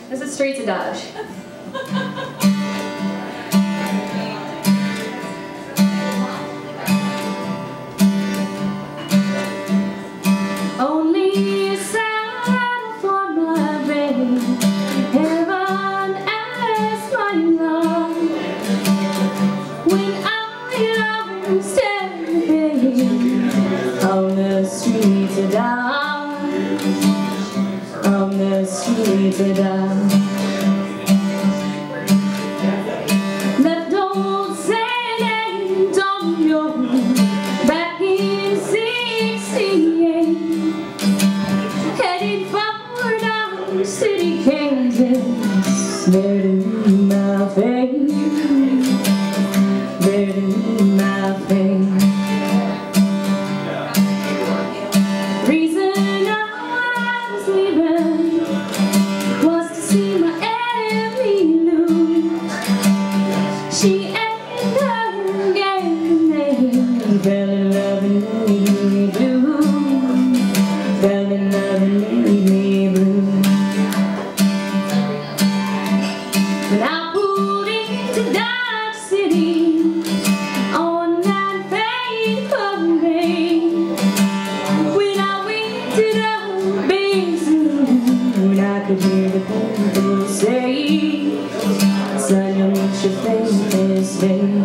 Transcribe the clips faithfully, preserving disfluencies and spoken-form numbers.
This is Streets of Dodge. Only a sound for my baby, heaven as my love. When I am standing on the streets of Dodge, on the streets of Dodge. Left old San Antonio back in sixty-eight, headed for Dodge City, Kansas, there to meet my fate, there to meet my fate. Reason I was leaving was to see my Emmy lose. She and her gang, they fell in love and made me blue, fell in love and made me blue. When I pulled into Dodge City on that fateful day, when I went to the big saloon, I could hear the people say, son, you'll meet your fate this day.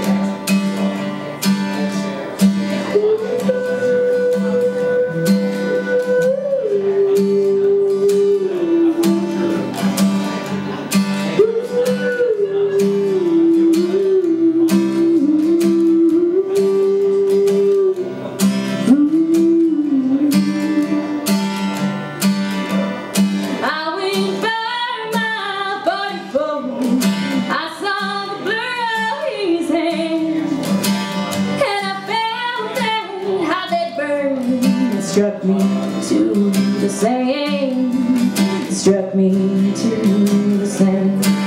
Struck me to the same, struck me to the same.